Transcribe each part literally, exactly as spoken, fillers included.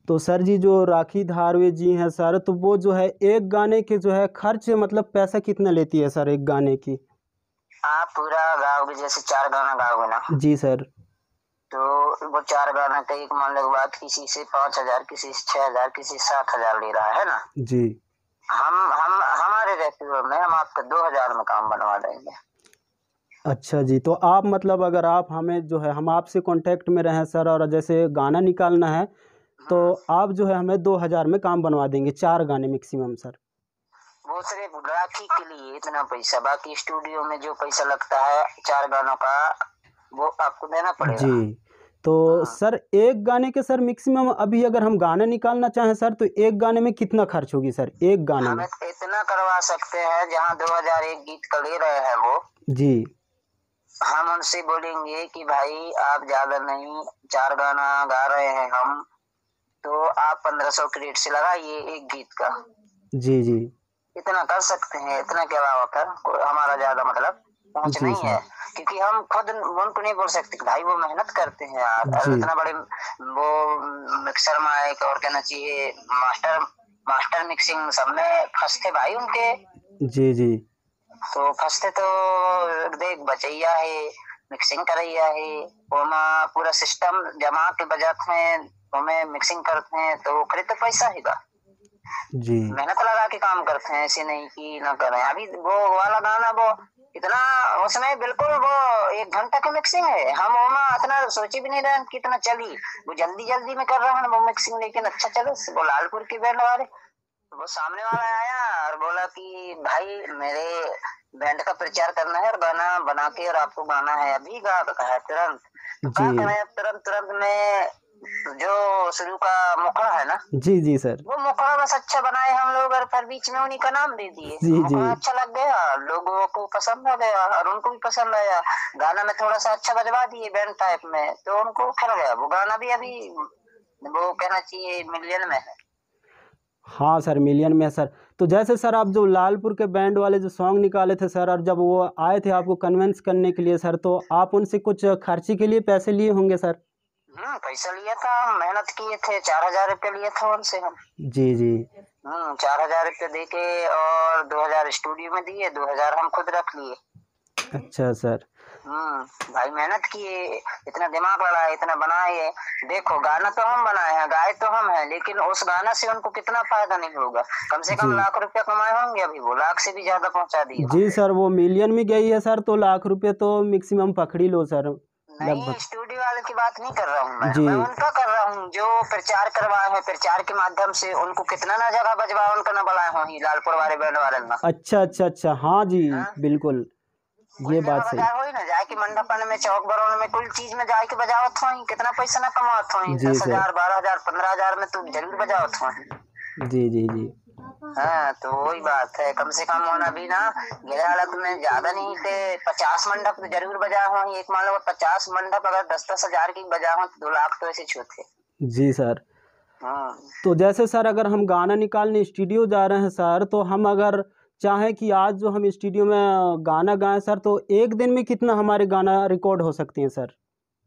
तो सर जी जो राखी धारवे जी हैं सर, तो वो जो है एक गाने के जो है खर्च मतलब पैसा कितना लेती है सर एक गाने की? आप पूरा गाओगे, जैसे चार गाना गाओगे ना, जी सर। तो वो चार गाना का एक मान लो बात, किसी से पाँच हजार, किसी से छह हजार, किसी से सात हजार ले रहा है ना। जी। हम हम हमारे रेफियो में हम आपका दो हजार में काम बनवा देंगे। अच्छा जी, तो आप मतलब अगर आप हमें जो है हम आपसे कांटेक्ट में रहें सर, और जैसे गाना निकालना है तो आप जो है हमें दो हज़ार में काम बनवा देंगे, चार गाने मैक्सिमम सर। वो सिर्फ राखी के लिए इतना पैसा, बाकी स्टूडियो में जो पैसा लगता है चार गानों का वो आपको देना पड़ेगा। जी। तो सर एक गाने के सर मैक्सिमम अभी अगर हम गाना निकालना चाहें सर तो एक गाने में कितना खर्च होगी सर एक गाने में? हम इतना करवा सकते हैं, जहाँ दो हजार एक गीत का ले रहे हैं वो जी, हम उनसे बोलेंगे कि भाई आप ज्यादा नहीं, चार गाना गा रहे हैं हम, तो आप पंद्रह सौ क्रेडिट से लगाइए एक गीत का। जी जी इतना कर सकते हैं, इतना के अलावा कर हमारा ज्यादा मतलब पहुंच जी नहीं सर। है, क्योंकि हम खुद उनको नहीं बोल सकते भाई वो मेहनत करते हैं यार, जी इतना बड़े वो मिक्सर माइक और कहना चाहिए मास्टर मास्टर मिक्सिंग सब में फंसते भाई उनके। जी जी तो फंसते तो देख बचैया है, मिक्सिंग करैया है, ओमा पूरा सिस्टम जमा के बजाते हैं, ओमे मिक्सिंग करते हैं, तो वो खरीद तो पैसा हैगा। जी मेहनत लगा के काम करते हैं, ऐसे नहीं कि ना करें। अभी वो वाला गाना वो इतना उसमें बिल्कुल वो एक घंटा की मिक्सिंग है, हम ओमा इतना सोचे भी नहीं रहे कितना चली, वो जल्दी जल्दी में कर रहे हैं वो मिक्सिंग, लेकिन अच्छा चले। वो लालपुर की बैंड वाले, वो सामने वाला आया और बोला कि भाई मेरे बैंड का प्रचार करना है और गाना बना के और आपको गाना है, अभी गा है तुरंत। तो क्या करें, तुरंत तुरंत में जो शुरू का मुखड़ा है ना, जी जी सर। वो मुखड़ा बस अच्छा बनाए हम लोग, और फिर बीच में उन्हीं का नाम दे दिए। जी जी मुखड़ा अच्छा लग गया, लोगों को पसंद आ गया और उनको भी पसंद आया। गाना में थोड़ा सा अच्छा बजवा दिए बैंड टाइप में, तो उनको खिल गया। वो गाना भी अभी वो कहना चाहिए मिलियन में है। हाँ सर, मिलियन में है सर। तो जैसे सर आप जो लालपुर के बैंड वाले जो सॉन्ग निकाले थे सर, और जब वो आए थे आपको कन्विंस करने के लिए सर, तो आप उनसे कुछ खर्ची के लिए पैसे लिए होंगे सर? हम्म पैसा लिया था, मेहनत किए थे, चार हजार रुपये लिए थे उनसे हम। जी जी हम्म चार हजार रुपये दे के और दो हजार स्टूडियो में दिए, दो हजार हम खुद रख लिए। अच्छा सर। हम्म भाई मेहनत किए, इतना दिमाग लगाए, इतना बनाए। देखो गाना तो हम बनाए हैं, गाए तो हम हैं, लेकिन उस गाना से उनको कितना फायदा नहीं होगा। कम से कम जी लाख रुपया कमाए होंगे, अभी वो लाख से भी ज्यादा पहुंचा दिए जी होंगे। सर, वो मिलियन में गई है सर, तो लाख रुपए तो मैक्सिमम पकड़ी लो सर नहीं, लगभग। स्टूडियो वाले की बात नहीं कर रहा हूँ मैं जी मैं उनका कर रहा हूँ जो प्रचार करवाए हैं। प्रचार के माध्यम से उनको कितना ना जगह बजवाए, उनका ना बुलाए हो ही लालपुर वाले बैंड वाले ना। अच्छा अच्छा अच्छा, हाँ जी हाँ? बिल्कुल, कुल ये जगह बात सही। बजा हो ही ना, जाके मंडपन में, चौक बरौन में, कुल चीज में जाके बजावत हो ही, कितना पैसा ना कमावत हो ही, जी दस सर। हजार बारह हजार पंद्रह हजार में तो जरूर बजावत हो ही। जी जी जी हाँ तो वही बात है, कम से कम होना भी ना गिरालत में ज्यादा नहीं थे, पचास मंडप तो जरूर बजा हो। एक मान लो पचास मंडप अगर दस दस हजार की बजा हो तो दो लाख तो ऐसे छूते। जी सर। हाँ तो जैसे सर अगर हम गाना निकालने स्टूडियो जा रहे हैं सर, तो हम अगर चाहें कि आज जो हम स्टूडियो में गाना गाएं सर, तो एक दिन में कितना हमारे गाना रिकॉर्ड हो सकते हैं सर?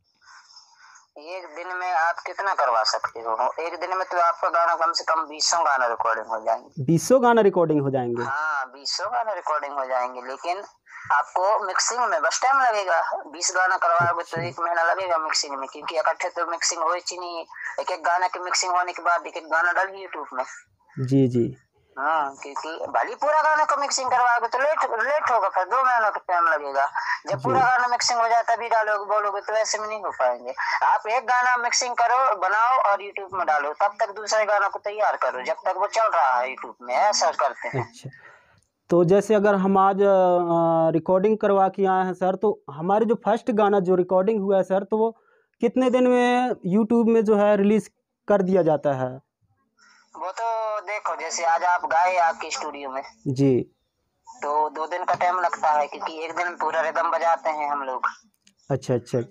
एक दिन में आप कितना करवा सकते हो? एक दिन में तो आपका गाना कम से कम बीसों गाना रिकॉर्डिंग हो जाएंगे। बीसों गाना रिकॉर्डिंग हो जाएंगे? हाँ बीसों गाना रिकॉर्डिंग हो जाएंगे, लेकिन आपको मिक्सिंग में बस टाइम लगेगा। बीस गाना करवाओगे तो अच्छा। एक महीना लगेगा मिक्सिंग में, क्योंकि इकट्ठे तो मिक्सिंग हो ही नहीं। एक एक गाना की मिक्सिंग होने के बाद एक एक गाना डाल यूट्यूब में। जी जी हाँ क्योंकि भले पूरा गाना को मिक्सिंग करवाओगे तो लेट लेट होगा, फिर दो महीनों का टाइम लगेगा। जब जी पूरा गाना मिक्सिंग हो जाए तभी डालोगे बोलोगे तो ऐसे में नहीं हो पाएंगे। आप एक गाना मिक्सिंग करो, बनाओ और यूट्यूब में डालो, तब तक दूसरे गाना को तैयार करो जब तक वो चल रहा है यूट्यूब में। ऐसा करते हैं। अच्छा। तो जैसे अगर हम आज रिकॉर्डिंग करवा के आए हैं सर, तो हमारे जो फर्स्ट गाना जो रिकॉर्डिंग हुआ है सर, तो वो कितने दिन में यूट्यूब में जो है रिलीज कर दिया जाता है? वो तो देखो, जैसे आज आप गाए आपके स्टूडियो में जी। तो दो दिन का टाइम लगता है, क्योंकि एक दिन पूरा रिदम बजाते हैं हम लोग। अच्छा अच्छा अच्छा।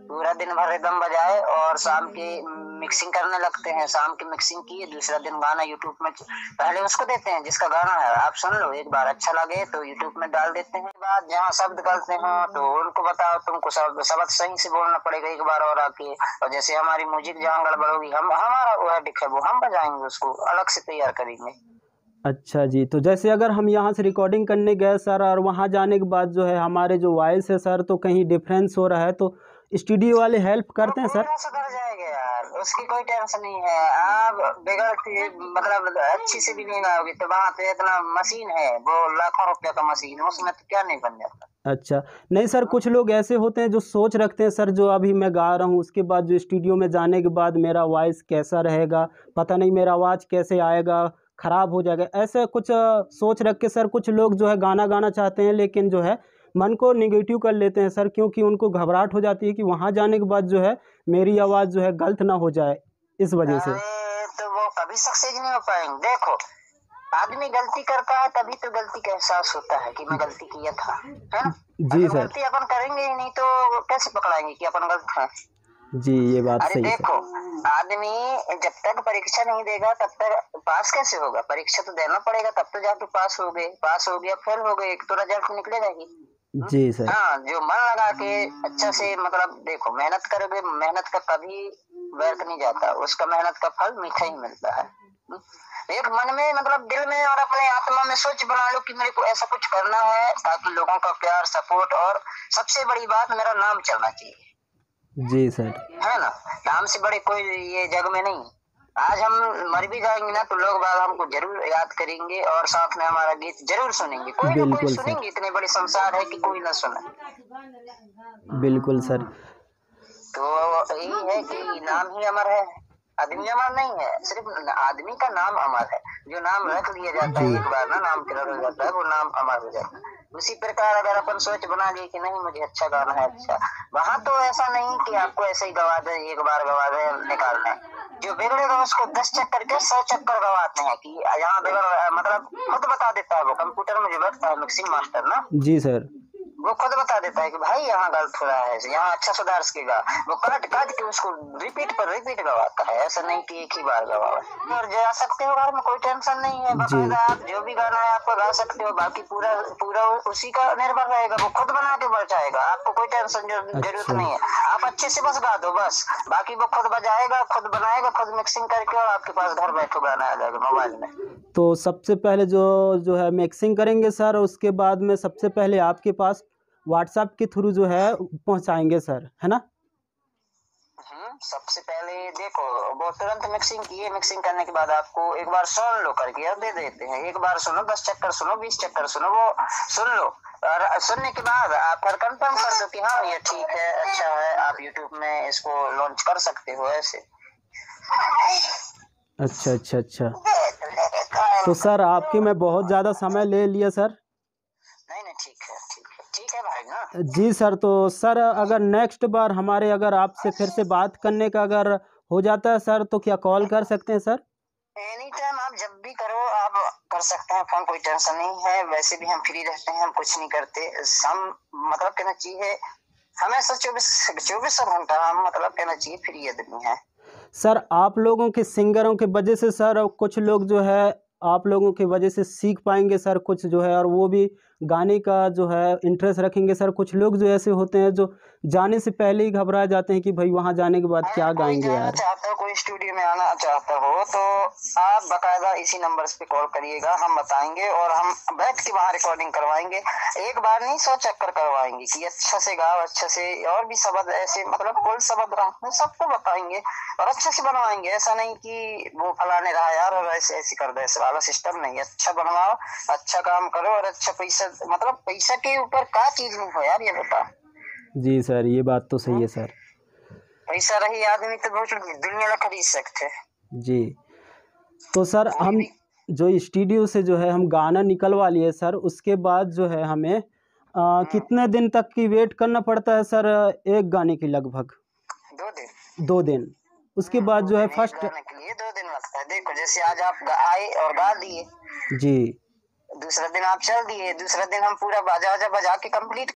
पूरा दिन भर रिदम बजाए और शाम की मिक्सिंग करने लगते हैं। शाम की मिक्सिंग की, दूसरा दिन गाना यूट्यूब में पहले उसको देते हैं जिसका गाना है आप सुन लो, एक बार अच्छा लगे तो यूट्यूब में डाल देते हैं। बाद जहाँ शब्द गलते हो तो उनको बताओ, तुमको शब्द शब्द सही से बोलना पड़ेगा एक बार और आके। और जैसे हमारी म्यूजिक जहाँ गड़बड़ होगी, हम हमारा वो है दिखे वो हम बजाएंगे, उसको अलग से तैयार करेंगे। अच्छा जी, तो जैसे अगर हम यहाँ से रिकॉर्डिंग करने गए सर और वहाँ जाने के बाद जो है हमारे जो वॉइस है सर तो कहीं डिफरेंस हो रहा है, तो स्टूडियो वाले हेल्प करते हैं सर? सुधर जाएगा यार, उसकी कोई टेंशन नहीं है। आप बगैर मतलब अच्छी से भी नहीं गाओगे तो वहाँ पे इतना मशीन है, वो लाखों रुपए का मशीन है, उसमें तो क्या नहीं बन जाता। अच्छा नहीं सर, कुछ लोग ऐसे होते हैं जो सोच रखते हैं सर, जो अभी मैं गा रहा हूँ उसके बाद जो स्टूडियो में जाने के बाद मेरा वॉइस कैसा रहेगा, पता नहीं मेरा आवाज़ कैसे आएगा, ख़राब हो जाएगा, ऐसे कुछ सोच रख के सर कुछ लोग जो है गाना गाना चाहते हैं लेकिन जो है मन को निगेटिव कर लेते हैं सर, क्योंकि उनको घबराहट हो जाती है कि वहाँ जाने के बाद जो है मेरी आवाज़ जो है गलत ना हो जाए, इस वजह से। तो वो कभी सक्सेस नहीं हो पाएंगे। देखो, आदमी गलती करता है तभी तो गलती का एहसास होता है कि मैं गलती किया था, है ना? जी सर। गलती अपन करेंगे ही नहीं तो कैसे पकड़ाएंगे कि अपन गलत है? जी ये बात अरे सही है। देखो, आदमी जब तक परीक्षा नहीं देगा तब तक पास कैसे होगा? परीक्षा तो देना पड़ेगा तब तो जाके पास हो गए, पास हो गया फेल हो गए, एक तो रिजल्ट निकलेगा ही। जी सर। हाँ, जो मन लगा के अच्छा से मतलब देखो, मेहनत करोगे, मेहनत का कभी व्यर्थ नहीं जाता, उसका मेहनत का फल मीठा ही मिलता है। एक मन में मतलब दिल में और अपने आत्मा में सोच बना लो कि मेरे को ऐसा कुछ करना है ताकि लोगों का प्यार, सपोर्ट और सबसे बड़ी बात मेरा नाम चलना चाहिए। जी सर। है ना? नाम से बड़े कोई ये जग में नहीं। आज हम मर भी जाएंगे ना तो लोग बाग हमको जरूर याद करेंगे और साथ में हमारा गीत जरूर सुनेंगे, कोई ना कोई सुनेंगे, इतने बड़े संसार है कि कोई ना सुने। बिल्कुल सर। तो यही है कि नाम ही अमर है, आदमी अमर नहीं है, सिर्फ आदमी का नाम अमर है। जो नाम रख लिया जाता है एक बार ना, नाम रख लिया जाता है वो नाम अमर हो जाता है। उसी प्रकार अगर अपन सोच बना लिए कि नहीं मुझे अच्छा गाना है, अच्छा, वहाँ तो ऐसा नहीं कि आपको ऐसे ही गवा दे, एक बार गवा दे निकालना है। जो बिगड़ेगा उसको दस चक्कर के सौ चक्कर गवाते हैं कि यहाँ बिगड़, मतलब खुद बता देता है वो कंप्यूटर में जो बैठता है मिक्सिंग मास्टर ना। जी सर। वो खुद बता देता है कि भाई यहाँ गलत हो रहा है, यहाँ अच्छा सुधार सकेगा। वो काट काट के उसको रिपीट पर रिपीट गवाता है, ऐसा नहीं कि एक ही बार गवाओ। और जा सकते हो घर में, कोई टेंशन नहीं है, बाकायदा आप जो भी गाना है आपको गा सकते हो, बाकी पूरा पूरा उसी का निर्भर रहेगा, वो खुद बना के बजाएगा, आपको कोई टेंशन जरूरत नहीं है। आप अच्छे से बस गा दो बस, बाकी वो खुद बजाएगा, खुद बनाएगा, खुद मिक्सिंग करके और आपके पास घर बैठो गाना आ जाएगा मोबाइल में। तो सबसे पहले जो जो है मिक्सिंग करेंगे सर, उसके बाद में सबसे पहले आपके पास व्हाट्सएप के थ्रू जो है पहुंचाएंगे सर, है ना? सबसे पहले देखो, वो तुरंत मिक्सिंग किए, मिक्सिंग करने के बाद आपको एक बार सुन लो करके और दे देते हैं। एक बार सुनो, दस चक्कर सुनो, बीस चक्कर सुनो, वो सुन लो और सुनने के बाद आप फिर कंफर्म कर दो कि हाँ ये ठीक है, अच्छा है, आप यूट्यूब में इसको लॉन्च कर सकते हो ऐसे। अच्छा अच्छा अच्छा। तो सर आपके मैं बहुत ज़्यादा समय ले लिया सर। नहीं नहीं ठीक है, ठीक है, ठीक है भाई ना। जी सर, तो सर अगर नेक्स्ट बार हमारे अगर आपसे फिर से बात करने का अगर हो जाता है सर तो क्या कॉल कर सकते हैं सर? एनी टाइम, आप जब भी करो आप कर सकते हैं फोन, कोई टेंशन नहीं है। वैसे भी हम फ्री रहते हैं, हम कुछ नहीं करते। हम मतलब कहना चाहिए हमेशा चौबीस चौबीस घंटा हम मतलब कहना चाहिए फ्री आदमी है सर। आप लोगों के सिंगरों के वजह से सर कुछ लोग जो है आप लोगों की वजह से सीख पाएंगे सर कुछ जो है, और वो भी गाने का जो है इंटरेस्ट रखेंगे सर। कुछ लोग जो ऐसे होते हैं जो जाने से पहले ही घबरा जाते हैं कि भाई वहाँ जाने के बाद क्या गाएंगे यार। चाहता हो कोई स्टूडियो में आना चाहता हो तो आप बकायदा इसी नंबर पे कॉल करिएगा, हम बताएंगे और हम बैठ के वहाँ रिकॉर्डिंग करवाएंगे। एक बार नहीं सौ चक्कर करवाएंगे कि अच्छा से गाओ, अच्छा से, और भी शब्द ऐसे मतलब कोई शब्द रहा सबको बताएंगे और अच्छे से बनवाएंगे। ऐसा नहीं कि वो फलाने रहा यार और ऐसे ऐसे कर दे, ऐसे वाला सिस्टम नहीं। अच्छा बनवाओ, अच्छा काम करो और अच्छा पैसा, मतलब पैसा के ऊपर क्या चीज नहीं हो यार, ये बता। जी सर, ये बात तो सही है सर। पैसा रही आदमी तो बहुत दुनिया में खरीद सकते। जी तो सर हम जो स्टूडियो से जो है हम गाना निकलवा लिए सर, उसके बाद जो है हमें आ, कितने दिन तक की वेट करना पड़ता है सर एक गाने की? लगभग दो दिन। दो दिन उसके बाद जो है फर्स्ट गाने के लिए दो दिन लगता है। देखो जैसे आज आप आए और गा दिए जी, दूसरा दिन आप चल दिए, दूसरा दिन हम पूरा बाजा बाजा बजा के कंप्लीट